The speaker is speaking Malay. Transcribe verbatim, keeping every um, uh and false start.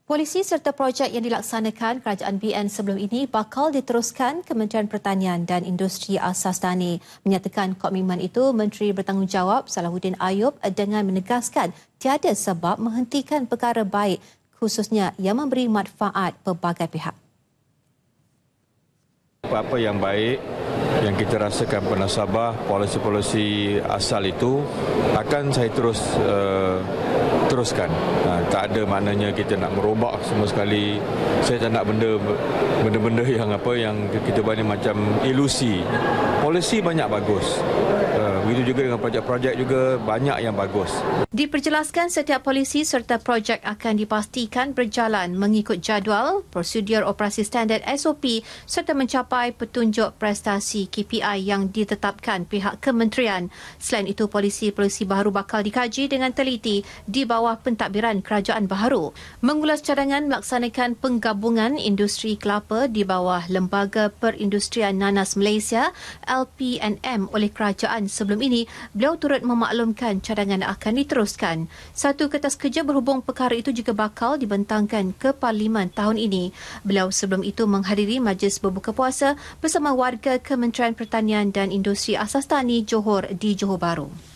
Polisi serta projek yang dilaksanakan Kerajaan B N sebelum ini bakal diteruskan Kementerian Pertanian dan Industri Asas Tani. Menyatakan komitmen itu, Menteri Bertanggungjawab Salahuddin Ayub dengan menegaskan tiada sebab menghentikan perkara baik khususnya yang memberi manfaat pelbagai pihak. Apa-apa yang baik yang kita rasakan penasabah, polisi-polisi asal itu akan saya terus uh, teruskan. Uh, tak ada maknanya kita nak merubah semua sekali. Saya tak nak benda benda-benda yang apa yang kita bagi macam ilusi. Polisi banyak bagus. Uh, begitu juga dengan projek-projek juga banyak yang bagus. Diperjelaskan setiap polisi serta projek akan dipastikan berjalan mengikut jadual, prosedur operasi standard S O P serta mencapai petunjuk prestasi K P I yang ditetapkan pihak kementerian. Selain itu, polisi-polisi baharu bakal dikaji dengan teliti di bawah pentadbiran Kerajaan Baharu. Mengulas cadangan melaksanakan penggabungan industri kelapa di bawah Lembaga Perindustrian Nanas Malaysia L P N M oleh kerajaan sebelum ini, beliau turut memaklumkan cadangan akan diteruskan. Satu kertas kerja berhubung perkara itu juga bakal dibentangkan ke Parlimen tahun ini. Beliau sebelum itu menghadiri majlis berbuka puasa bersama warga Kementerian Pertanian dan Industri Asas Tani Johor di Johor Bahru.